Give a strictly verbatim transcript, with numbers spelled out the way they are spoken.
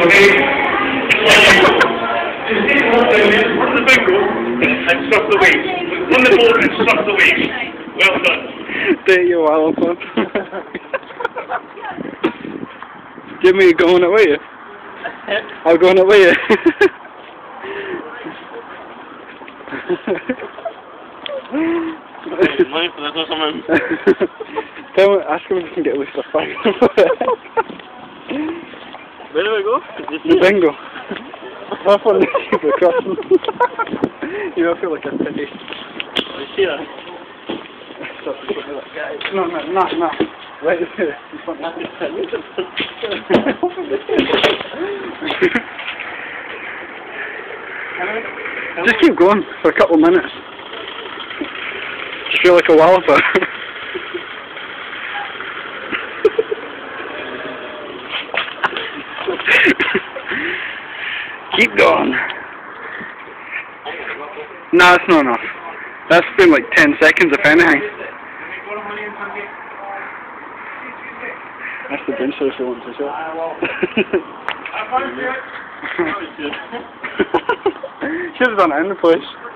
okay? Run the bingo and stop the weight. Run the board and stop the weight. Well done. There you are, Alphonse. Give me a going away. I'll go on it with you. Money for this or something? Tell him, ask him if he can get at least a five. Where do we go? The bingo. Have fun, keep it crossing. You don't feel like a pity. You see that? Stop in front of that guy. No, no, no, no. Right there. In front of that. Just keep going for a couple of minutes. Just feel like a walloper. Keep going. No, it's not enough. That's been like ten seconds, if anything. That's the bench if you want to show. Should have done it in the place.